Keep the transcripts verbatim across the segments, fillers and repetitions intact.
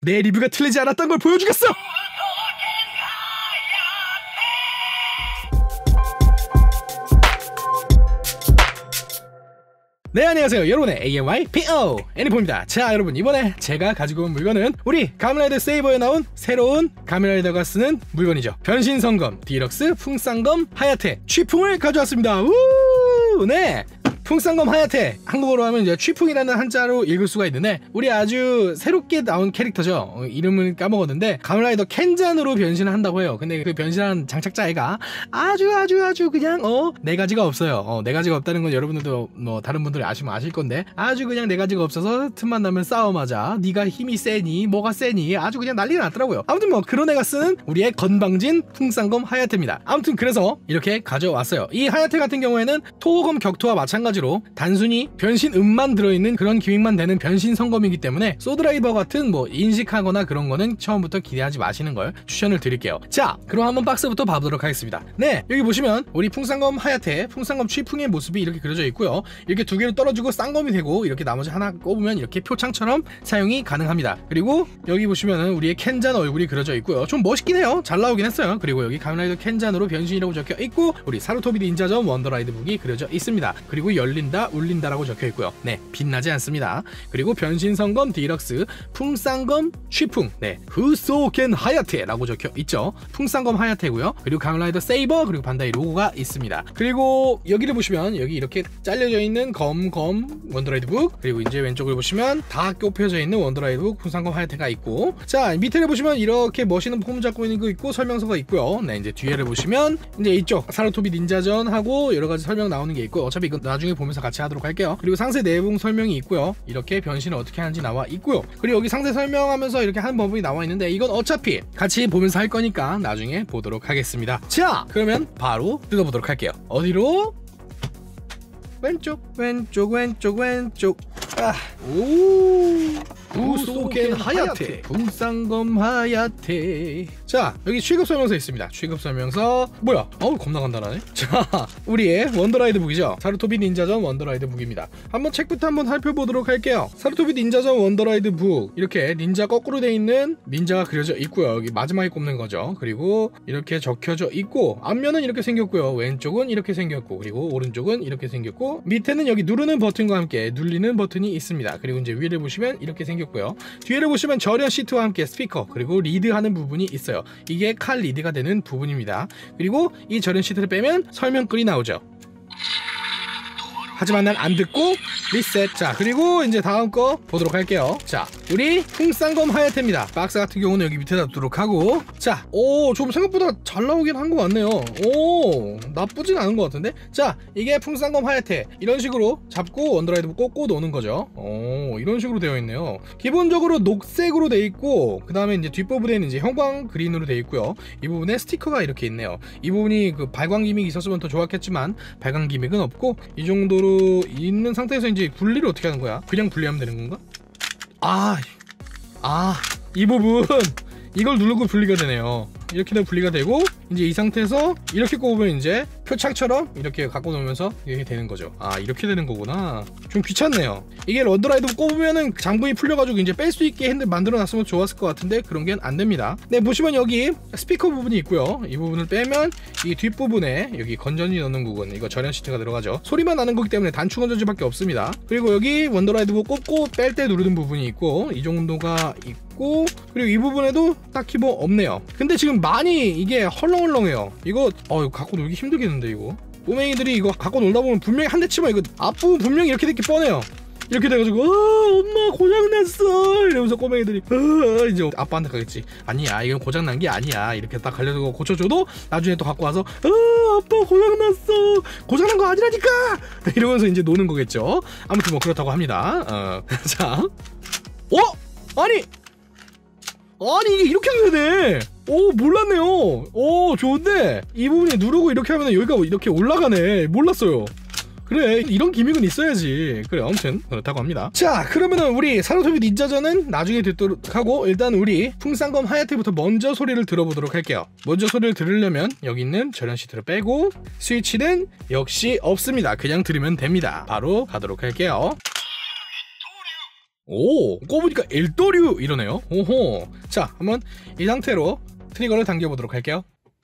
내 리뷰가 틀리지 않았던 걸 보여주겠어. 네, 안녕하세요. 여러분의 에이엠와이피오 애니포입니다. 자, 여러분, 이번에 제가 가지고 온 물건은 우리 가면라이더 세이버에 나온 새로운 가면라이더가 쓰는 물건이죠. 변신성검 디럭스 풍쌍검 하야테 취풍을 가져왔습니다. 우! 네, 풍쌍검 하야테, 한국어로 하면 이제 취풍이라는 한자로 읽을 수가 있는데 우리 아주 새롭게 나온 캐릭터죠. 어, 이름을 까먹었는데 가면라이더 켄잔으로 변신을 한다고 해요. 근데 그 변신한 장착자 애가 아주 아주 아주 그냥 어 네 가지가 없어요. 어, 네 가지가 없다는 건 여러분들도 뭐 다른 분들이 아시면 아실 건데 아주 그냥 네 가지가 없어서 틈만 나면 싸움하자, 네가 힘이 세니 뭐가 세니 아주 그냥 난리가 났더라고요. 아무튼 뭐 그런 애가 쓰는 우리의 건방진 풍쌍검 하야테입니다. 아무튼 그래서 이렇게 가져왔어요. 이 하야테 같은 경우에는 토호검 격투와 마찬가지로 단순히 변신 음만 들어있는 그런 기믹만 되는 변신 성검이기 때문에 소드라이버 같은 뭐 인식하거나 그런 거는 처음부터 기대하지 마시는 걸 추천을 드릴게요. 자, 그럼 한번 박스부터 봐보도록 하겠습니다. 네, 여기 보시면 우리 풍쌍검 하야테, 풍쌍검 취풍의 모습이 이렇게 그려져 있고요. 이렇게 두 개로 떨어지고 쌍검이 되고 이렇게 나머지 하나 꼽으면 이렇게 표창처럼 사용이 가능합니다. 그리고 여기 보시면은 우리의 켄잔 얼굴이 그려져 있고요. 좀 멋있긴 해요. 잘 나오긴 했어요. 그리고 여기 가면라이더 켄잔으로 변신이라고 적혀 있고 우리 사루토비 닌자전 원더라이드 북이 그려져 있습니다. 그리고 열린다 울린다라고 적혀 있고요. 네, 빛나지 않습니다. 그리고 변신성검 디럭스 풍쌍검 취풍, 네, 후소켄 하야테라고 적혀 있죠. 풍쌍검 하야테고요. 그리고 가면라이더 세이버, 그리고 반다이 로고가 있습니다. 그리고 여기를 보시면 여기 이렇게 잘려져 있는 검, 검 원더라이드 북, 그리고 이제 왼쪽을 보시면 다 꼽혀져 있는 원더라이드 북 풍쌍검 하야테가 있고, 자, 밑에를 보시면 이렇게 멋있는 폼 잡고 있는 거 있고 설명서가 있고요. 네, 이제 뒤에를 보시면 이제 이쪽 사루토비 닌자전하고 여러 가지 설명 나오는 게 있고, 어차피 이건 나중에 보면서 같이 하도록 할게요. 그리고 상세 내용 설명이 있고요. 이렇게 변신을 어떻게 하는지 나와 있고요. 그리고 여기 상세 설명하면서 이렇게 하는 법이 나와 있는데 이건 어차피 같이 보면서 할 거니까 나중에 보도록 하겠습니다. 자, 그러면 바로 뜯어보도록 할게요. 어디로? 왼쪽, 왼쪽, 왼쪽, 왼쪽. 아, 오, 후소켄 하야테, 풍쌍검 하야테. 자, 여기 취급 설명서 있습니다. 취급 설명서 뭐야? 어우, 겁나 간단하네. 자, 우리의 원더라이드 북이죠. 사루토비 닌자전 원더라이드 북입니다. 한번 책부터 한번 살펴보도록 할게요. 사루토비 닌자전 원더라이드 북, 이렇게 닌자 거꾸로 돼 있는 닌자가 그려져 있고요. 여기 마지막에 꼽는 거죠. 그리고 이렇게 적혀져 있고, 앞면은 이렇게 생겼고요. 왼쪽은 이렇게 생겼고, 그리고 오른쪽은 이렇게 생겼고, 밑에는 여기 누르는 버튼과 함께 눌리는 버튼이 있습니다. 그리고 이제 위를 보시면 이렇게 생겼고요. 뒤를 보시면 절연 시트와 함께 스피커, 그리고 리드하는 부분이 있어요. 이게 칼 리드가 되는 부분입니다. 그리고 이 절연 시트를 빼면 설명글이 나오죠. 하지만 난 안 듣고 리셋. 자, 그리고 이제 다음 거 보도록 할게요. 자, 우리 풍쌍검 하야테입니다. 박스 같은 경우는 여기 밑에다 두도록 하고, 자, 오, 좀 생각보다 잘 나오긴 한 것 같네요. 오, 나쁘진 않은 것 같은데. 자, 이게 풍쌍검 하야테, 이런 식으로 잡고 원더라이드 꽂고 노는 거죠. 오, 이런 식으로 되어 있네요. 기본적으로 녹색으로 되어 있고, 그 다음에 이제 뒷부분에는 이제 형광 그린으로 되어 있고요. 이 부분에 스티커가 이렇게 있네요. 이 부분이 그 발광 기믹이 있었으면 더 좋았겠지만 발광 기믹은 없고, 이 정도로 있는 상태에서 이제 분리를 어떻게 하는 거야? 그냥 분리하면 되는 건가? 아, 아, 이 부분 이걸 누르고 분리가 되네요. 이렇게 되면 분리가 되고, 이제 이 상태에서 이렇게 꼽으면 이제 표창처럼 이렇게 갖고 놓으면서 이렇게 되는 거죠. 아, 이렇게 되는 거구나. 좀 귀찮네요. 이게 원더라이드 꼽으면은 장구이 풀려가지고 이제 뺄 수 있게 핸들 만들어 놨으면 좋았을 것 같은데 그런 게 안 됩니다. 네, 보시면 여기 스피커 부분이 있고요. 이 부분을 빼면 이 뒷부분에 여기 건전지 넣는 부분, 이거 절연 시트가 들어가죠. 소리만 나는 거기 때문에 단축 건전지밖에 없습니다. 그리고 여기 원더라이드 꼽고 뺄 때 누르는 부분이 있고, 이 정도가 있고, 그리고 이 부분에도 딱히 뭐 없네요. 근데 지금 많이 이게 헐렁헐렁해요. 이거 어 이거 갖고 놀기 힘들겠는데. 이거 꼬맹이들이 이거 갖고 놀다 보면 분명히 한 대 치면 이거 앞부분 분명히 이렇게 되게 뻔해요. 이렇게 돼가지고 아, 엄마 고장났어 이러면서 꼬맹이들이 아, 이제 아빠한테 가겠지. 아니야, 이건 고장난 게 아니야. 이렇게 딱 갈려서 고쳐줘도 나중에 또 갖고 와서 아, 아빠 고장났어, 고장난 거 아니라니까 이러면서 이제 노는 거겠죠. 아무튼 뭐 그렇다고 합니다. 어. 자, 어? 아니 아니 이게 이렇게 되네. 오, 몰랐네요. 오, 좋은데 이 부분에 누르고 이렇게 하면 여기가 이렇게 올라가네. 몰랐어요. 그래, 이런 기믹은 있어야지. 그래, 아무튼 그렇다고 합니다. 자, 그러면은 우리 사루토비 닌자전은 나중에 듣도록 하고, 일단 우리 풍쌍검 하야테부터 먼저 소리를 들어보도록 할게요. 먼저 소리를 들으려면 여기 있는 절연 시트를 빼고, 스위치는 역시 없습니다. 그냥 들으면 됩니다. 바로 가도록 할게요. 오, 꼽으니까 일도류 이러네요. 오호. 자, 한번 이 상태로 트리거를 당겨보도록 할게요.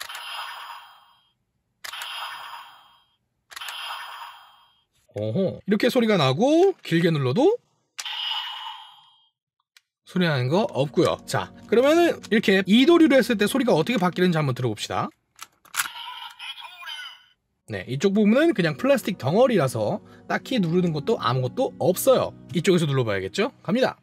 오호. 이렇게 소리가 나고 길게 눌러도 소리 나는 거 없고요. 자, 그러면은 이렇게 이도류를 했을 때 소리가 어떻게 바뀌는지 한번 들어봅시다. 네, 이쪽 부분은 그냥 플라스틱 덩어리라서 딱히 누르는 것도 아무것도 없어요. 이쪽에서 눌러봐야겠죠? 갑니다.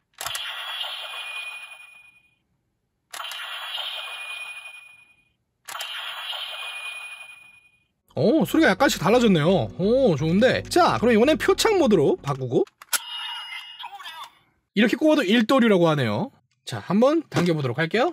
오, 소리가 약간씩 달라졌네요. 오, 좋은데. 자, 그럼 이번엔 표창 모드로 바꾸고 이렇게 꼽아도 일도류라고 하네요. 자, 한번 당겨보도록 할게요.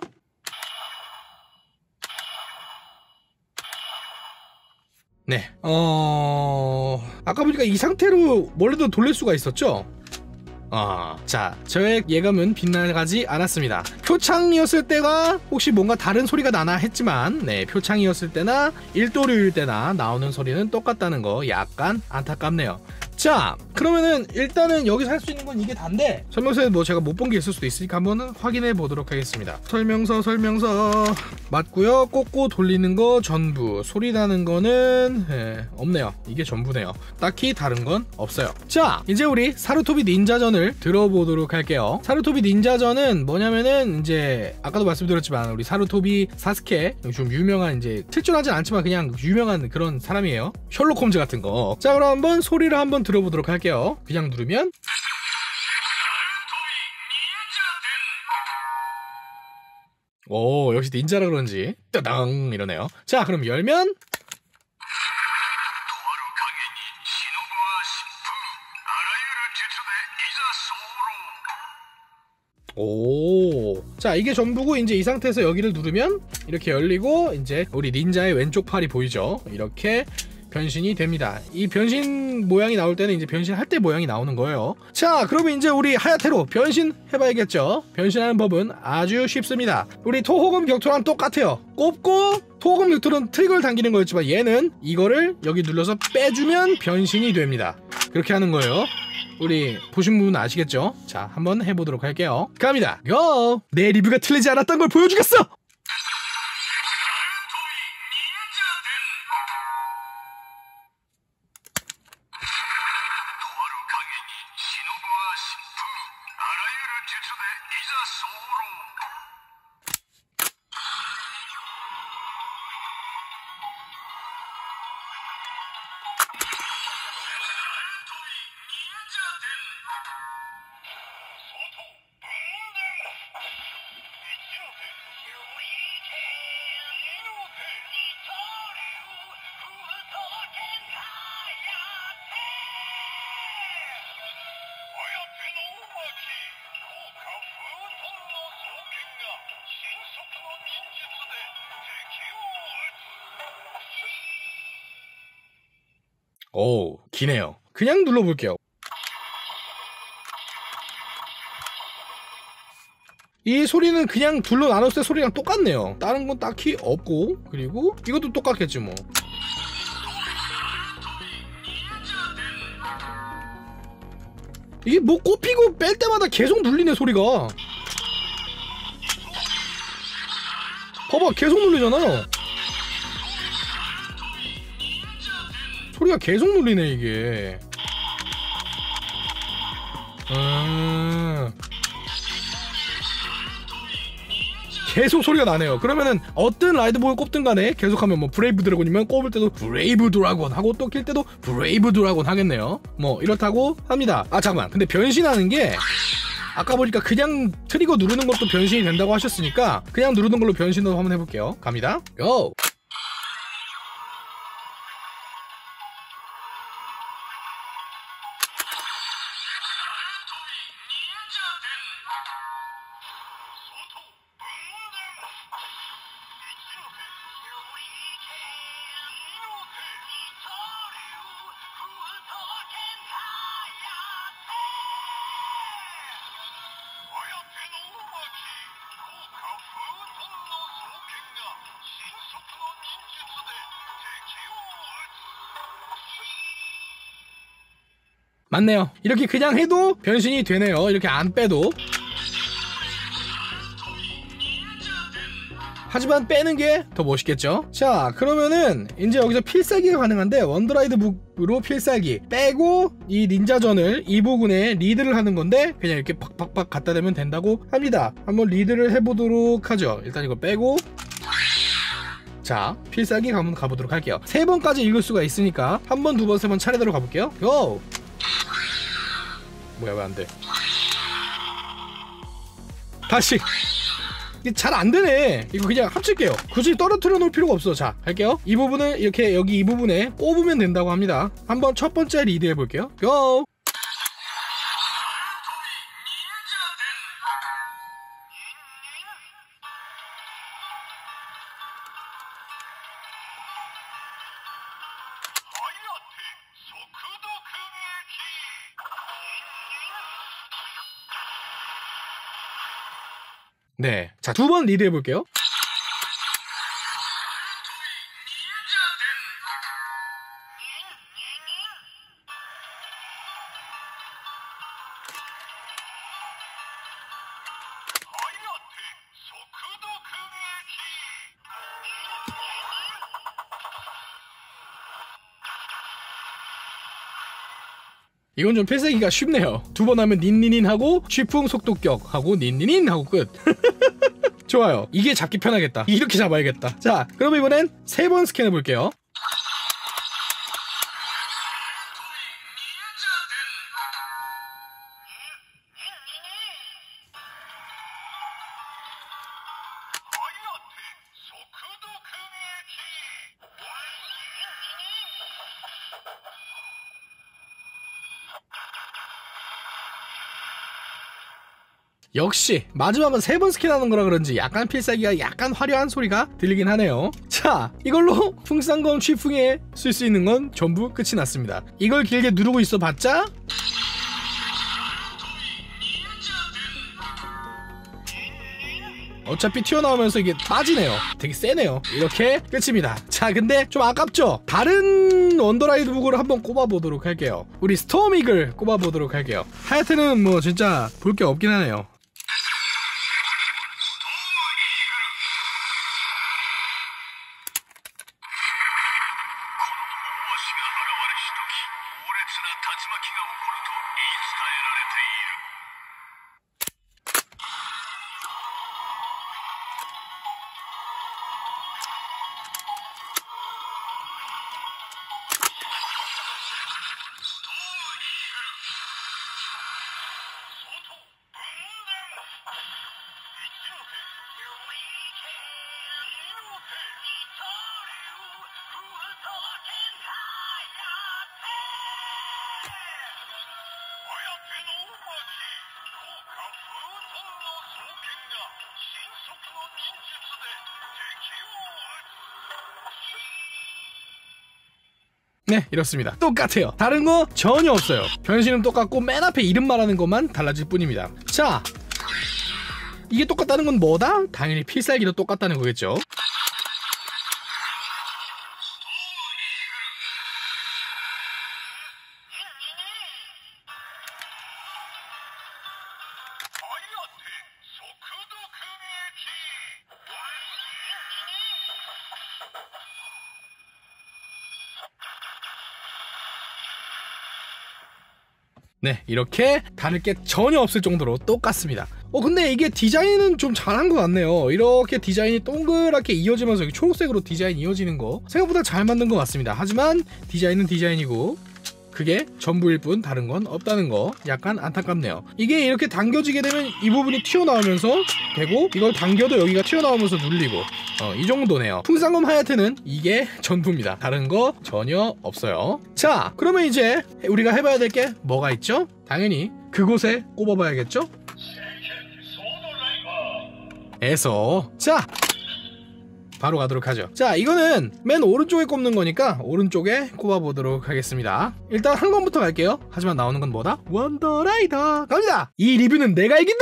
네, 어... 아까 보니까 이 상태로 원래도 돌릴 수가 있었죠? 아, 자, 저의 예감은 빗나가지 않았습니다. 표창이었을 때가 혹시 뭔가 다른 소리가 나나 했지만, 네, 표창이었을 때나 일도류일 때나 나오는 소리는 똑같다는 거 약간 안타깝네요. 자, 그러면은 일단은 여기서 할 수 있는 건 이게 단데 설명서에 뭐 제가 못 본 게 있을 수도 있으니까 한번 확인해 보도록 하겠습니다. 설명서 설명서 맞고요. 꽂고 돌리는 거 전부, 소리 나는 거는 예, 없네요. 이게 전부네요. 딱히 다른 건 없어요. 자, 이제 우리 사루토비 닌자전을 들어보도록 할게요. 사루토비 닌자전은 뭐냐면은 이제 아까도 말씀드렸지만 우리 사루토비 사스케, 좀 유명한, 이제 실존하진 않지만 그냥 유명한 그런 사람이에요. 셜록 홈즈 같은 거. 자, 그럼 한번 소리를 한번 들어보도록 할게요. 그냥 누르면 오, 역시 닌자라 그런지 따당 이러네요. 자, 그럼 열면 오, 자, 이게 전부고 이제 이 상태에서 여기를 누르면 이렇게 열리고 이제 우리 닌자의 왼쪽 팔이 보이죠? 이렇게 변신이 됩니다. 이 변신 모양이 나올 때는 이제 변신할 때 모양이 나오는 거예요. 자, 그러면 이제 우리 하야테로 변신해봐야겠죠? 변신하는 법은 아주 쉽습니다. 우리 토호금 격투랑 똑같아요. 꼽고 토호금 격투는 트리거를 당기는 거였지만 얘는 이거를 여기 눌러서 빼주면 변신이 됩니다. 그렇게 하는 거예요. 우리 보신 분은 아시겠죠? 자, 한번 해보도록 할게요. 갑니다. 고! 내 리뷰가 틀리지 않았던 걸 보여주겠어! 오, 기네요. 그냥 눌러볼게요. 이 소리는 그냥 둘로 나눴을 때 소리랑 똑같네요. 다른 건 딱히 없고, 그리고 이것도 똑같겠지 뭐. 이게 뭐 꼽히고 뺄 때마다 계속 눌리네, 소리가. 봐봐, 계속 눌리잖아요. 소리가 계속 눌리네, 이게. 음... 계속 소리가 나네요. 그러면은 어떤 라이드복을 꼽든 간에 계속하면 뭐 브레이브 드래곤이면 꼽을 때도 브레이브 드래곤 하고 또 킬 때도 브레이브 드래곤 하겠네요. 뭐 이렇다고 합니다. 아, 잠깐만. 근데 변신하는 게 아까 보니까 그냥 트리거 누르는 것도 변신이 된다고 하셨으니까 그냥 누르는 걸로 변신도 한번 해볼게요. 갑니다. 고! 맞네요. 이렇게 그냥 해도 변신이 되네요. 이렇게 안 빼도. 하지만 빼는 게 더 멋있겠죠. 자, 그러면은 이제 여기서 필살기가 가능한데 원더라이드 북으로 필살기 빼고 이 닌자전을 이 부분에 리드를 하는 건데 그냥 이렇게 팍팍팍 갖다 대면 된다고 합니다. 한번 리드를 해보도록 하죠. 일단 이거 빼고, 자, 필살기 한번 가보도록 할게요. 세 번까지 읽을 수가 있으니까 한 번, 두 번, 세 번 차례대로 가볼게요. 고! 뭐야, 왜 안 돼? 다시! 이게 잘 안 되네. 이거 그냥 합칠게요. 굳이 떨어뜨려 놓을 필요가 없어. 자, 할게요. 이 부분을 이렇게 여기 이 부분에 꼽으면 된다고 합니다. 한번 첫 번째 리드 해볼게요. 고! 네, 자, 두 번 리드 해볼게요. 이건 좀 필살기가 쉽네요. 두 번 하면 닌니닌 하고 취풍 속도격 하고 닌니닌 하고 끝. 좋아요. 이게 잡기 편하겠다. 이렇게 잡아야겠다. 자, 그럼 이번엔 세 번 스캔해 볼게요. 역시 마지막은 세 번 스캔하는 거라 그런지 약간 필살기가 약간 화려한 소리가 들리긴 하네요. 자, 이걸로 풍쌍검 취풍에 쓸 수 있는 건 전부 끝이 났습니다. 이걸 길게 누르고 있어 봤자 어차피 튀어나오면서 이게 빠지네요. 되게 세네요. 이렇게 끝입니다. 자, 근데 좀 아깝죠? 다른 원더라이드 북을 한번 꼽아보도록 할게요. 우리 스톰이글 꼽아보도록 할게요. 하여튼은 뭐 진짜 볼 게 없긴 하네요. 네, 이렇습니다. 똑같아요. 다른 거 전혀 없어요. 변신은 똑같고 맨 앞에 이름 말하는 것만 달라질 뿐입니다. 자, 이게 똑같다는 건 뭐다? 당연히 필살기도 똑같다는 거겠죠. 네, 이렇게 다를 게 전혀 없을 정도로 똑같습니다. 어 근데 이게 디자인은 좀 잘한 것 같네요. 이렇게 디자인이 동그랗게 이어지면서 여기 초록색으로 디자인 이어지는 거 생각보다 잘 만든 것 같습니다. 하지만 디자인은 디자인이고 그게 전부일 뿐 다른 건 없다는 거 약간 안타깝네요. 이게 이렇게 당겨지게 되면 이 부분이 튀어나오면서 되고 이걸 당겨도 여기가 튀어나오면서 눌리고 어, 이 정도네요. 풍쌍검 하야트는 이게 전부입니다. 다른 거 전혀 없어요. 자, 그러면 이제 우리가 해봐야 될 게 뭐가 있죠? 당연히 그곳에 꼽아봐야겠죠? 에서 자 바로 가도록 하죠. 자, 이거는 맨 오른쪽에 꼽는 거니까 오른쪽에 꼽아보도록 하겠습니다. 일단 한 건부터 갈게요. 하지만 나오는 건 뭐다? 원더라이더 갑니다. 이 리뷰는 내가 이긴다.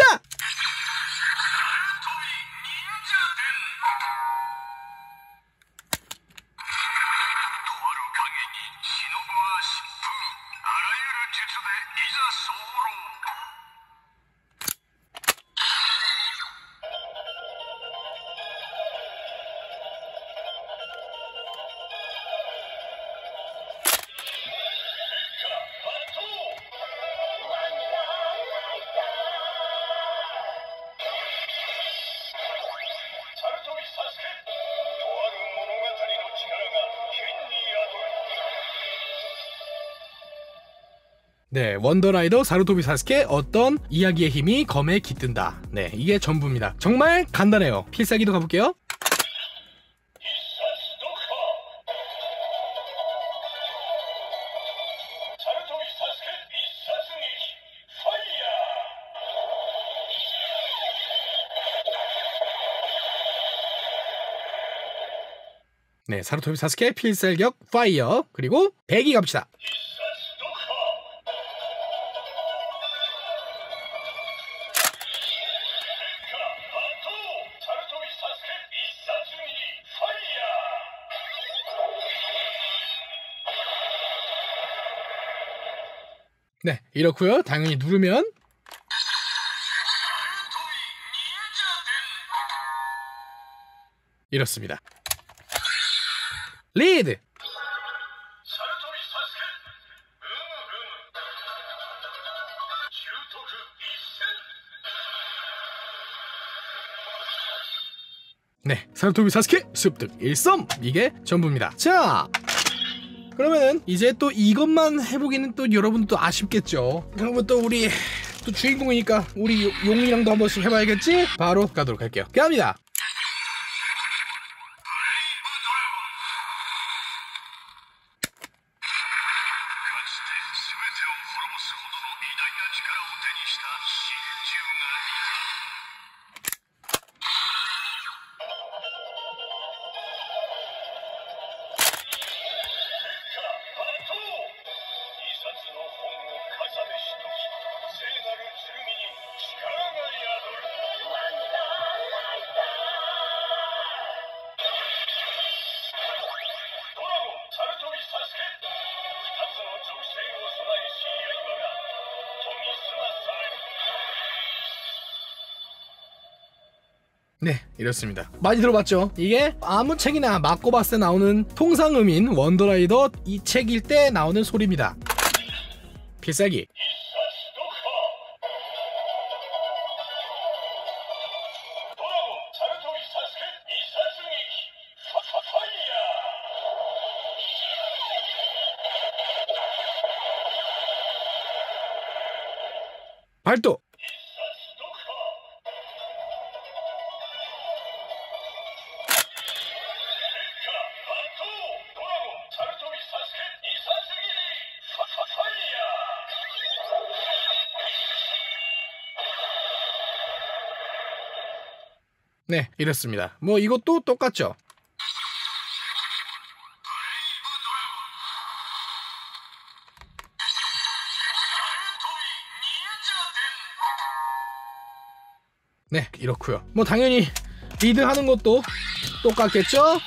네, 원더라이더 사루토비 사스케 어떤 이야기의 힘이 검에 깃든다. 네, 이게 전부입니다. 정말 간단해요. 필살기도 가볼게요. 네, 사루토비 사스케 필살격 파이어. 그리고 배기 갑시다. 네, 이렇고요. 당연히 누르면 이렇습니다. 리드! 네, 사루토비 사스케 습득 일섬! 이게 전부입니다. 자! 그러면은 이제 또 이것만 해보기는 또 여러분도 아쉽겠죠. 그러면 또 우리 또 주인공이니까 우리 용이랑도 한 번씩 해봐야겠지? 바로 가도록 할게요. 갑니다! 네, 이렇습니다. 많이 들어봤죠? 이게 아무 책이나 마코바스에 나오는 통상음인 원더라이더 이 책일 때 나오는 소리입니다. 필살기. 발도. 네, 이렇습니다. 뭐 이것도 똑같죠. 네, 이렇고요. 뭐 당연히 리드하는 것도 똑같겠죠?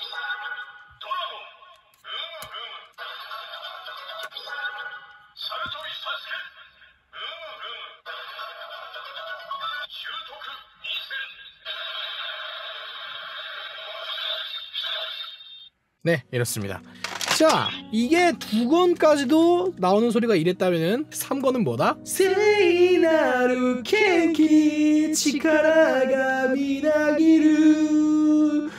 네, 이렇습니다. 자, 이게 두 권까지도 나오는 소리가 이랬다면은 삼 권은 뭐다? 세이나루 켄키 치카라가 미나기루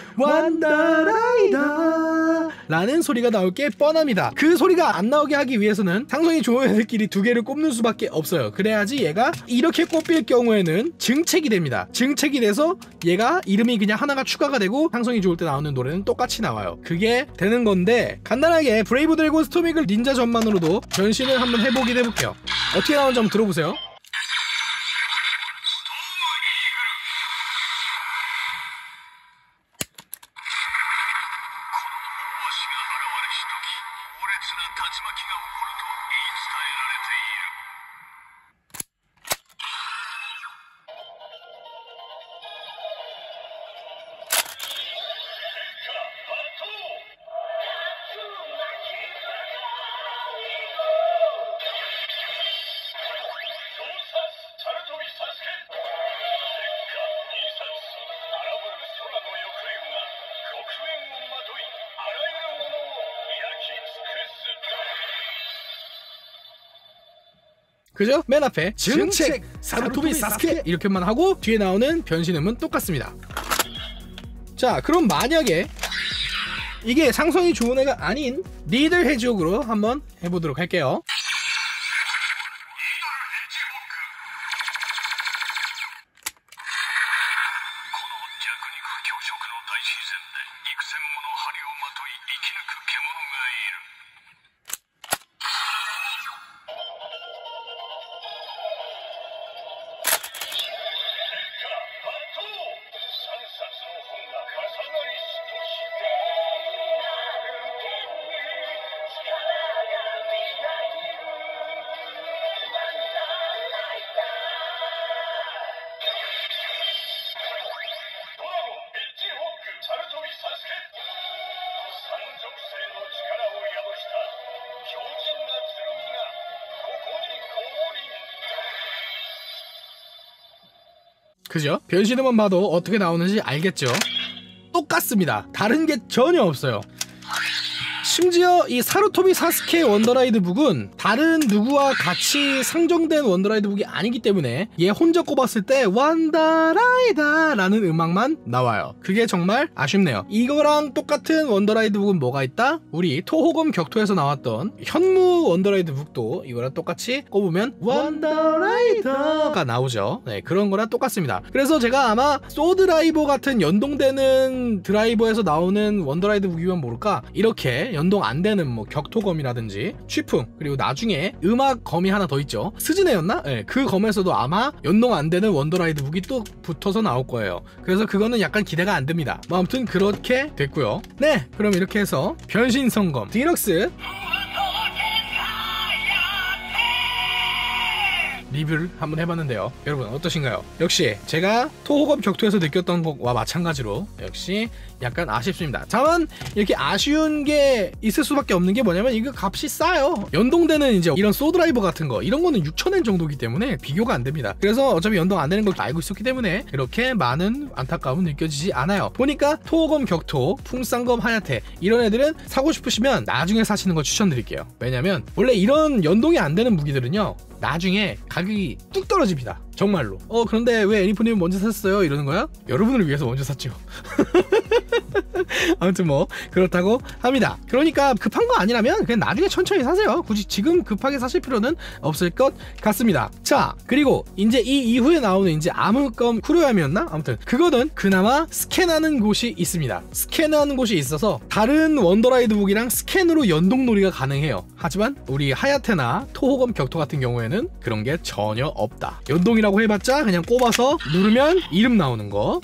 완다라이다 라는 소리가 나올 게 뻔합니다. 그 소리가 안 나오게 하기 위해서는 상성이 좋은 애들끼리 두 개를 꼽는 수밖에 없어요. 그래야지 얘가 이렇게 꼽힐 경우에는 증책이 됩니다. 증책이 돼서 얘가 이름이 그냥 하나가 추가가 되고 상성이 좋을 때 나오는 노래는 똑같이 나와요. 그게 되는 건데 간단하게 브레이브 드래곤 스토미글 닌자 전만으로도 변신을 한번 해보긴 해볼게요. 어떻게 나오는지 한번 들어보세요. 그죠? 맨 앞에 증책 사루토비 사스케 이렇게만 하고 뒤에 나오는 변신음은 똑같습니다. 자, 그럼 만약에 이게 상성이 좋은 애가 아닌 리들 해지옥으로 한번 해보도록 할게요. 그죠? 변신음만 봐도 어떻게 나오는지 알겠죠? 똑같습니다. 다른 게 전혀 없어요. 심지어 이 사루토비 사스케 원더라이드 북은 다른 누구와 같이 상정된 원더라이드 북이 아니기 때문에 얘 혼자 꼽았을 때 원더라이다 라는 음악만 나와요. 그게 정말 아쉽네요. 이거랑 똑같은 원더라이드 북은 뭐가 있다? 우리 토호검 격투에서 나왔던 현무 원더라이드 북도 이거랑 똑같이 꼽으면 원더라이더가 나오죠. 네, 그런 거랑 똑같습니다. 그래서 제가 아마 소드라이버 같은 연동되는 드라이버에서 나오는 원더라이드 북이면 모를까 이렇게 연동 안 되는 뭐 격토검이라든지 취풍, 그리고 나중에 음악 검이 하나 더 있죠. 스즈네였나? 네, 그 검에서도 아마 연동 안 되는 원더라이드 북이 또 붙어서 나올 거예요. 그래서 그거는 약간 기대가 안 됩니다. 뭐 아무튼 그렇게 됐고요. 네, 그럼 이렇게 해서 변신성검 디럭스 리뷰를 한번 해봤는데요. 여러분 어떠신가요? 역시 제가 토호검 격투에서 느꼈던 것과 마찬가지로 역시 약간 아쉽습니다. 다만 이렇게 아쉬운 게 있을 수밖에 없는 게 뭐냐면 이거 값이 싸요. 연동되는 이제 이런 소드라이버 같은 거 이런 거는 육천 엔 정도기 때문에 비교가 안 됩니다. 그래서 어차피 연동 안 되는 걸 알고 있었기 때문에 이렇게 많은 안타까움은 느껴지지 않아요. 보니까 토호검 격투, 풍쌍검 하야테 이런 애들은 사고 싶으시면 나중에 사시는 걸 추천드릴게요. 왜냐면 원래 이런 연동이 안 되는 무기들은요 나중에 가격이 뚝 떨어집니다. 정말로. 어 그런데 왜 애니포님은 먼저 샀어요? 이러는 거야? 여러분을 위해서 먼저 샀죠. 아무튼 뭐 그렇다고 합니다. 그러니까 급한 거 아니라면 그냥 나중에 천천히 사세요. 굳이 지금 급하게 사실 필요는 없을 것 같습니다. 자, 그리고 이제 이 이후에 나오는 이제 암흑검 쿠로야미였나? 아무튼 그거는 그나마 스캔하는 곳이 있습니다. 스캔하는 곳이 있어서 다른 원더라이드 북이랑 스캔으로 연동놀이가 가능해요. 하지만 우리 하야테나 토호검 격투 같은 경우에는 그런 게 전혀 없다. 연동이라고 해봤자 그냥 꼽아서 누르면 이름 나오는 거.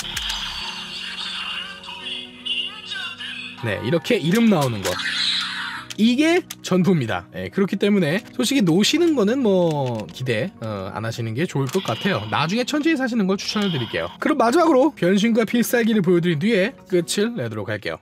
네, 이렇게 이름 나오는 거. 이게 전부입니다. 네, 그렇기 때문에 솔직히 노시는 거는 뭐 기대 어, 안 하시는 게 좋을 것 같아요. 나중에 천천히 사시는 걸 추천을 드릴게요. 그럼 마지막으로 변신과 필살기를 보여드린 뒤에 끝을 내도록 할게요.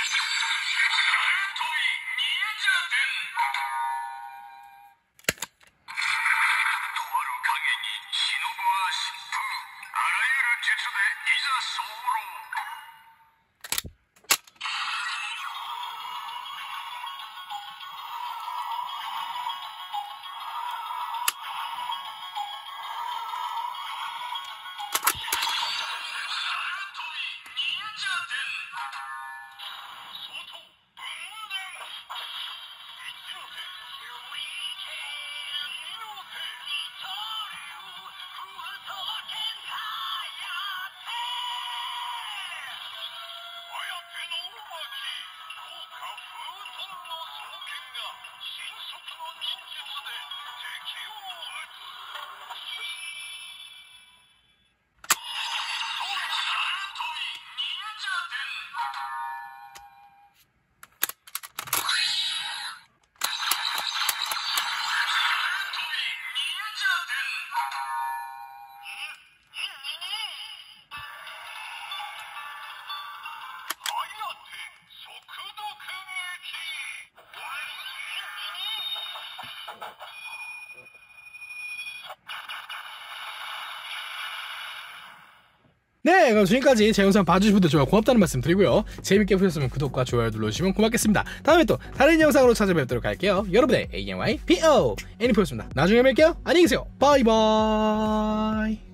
네, 그럼 지금까지 제 영상 봐주신 분들 정말 고맙다는 말씀 드리고요. 재밌게 보셨으면 구독과 좋아요 눌러주시면 고맙겠습니다. 다음에 또 다른 영상으로 찾아뵙도록 할게요. 여러분의 에이엔와이 피오 애니포였습니다. 나중에 뵐게요. 안녕히 계세요. 바이바이.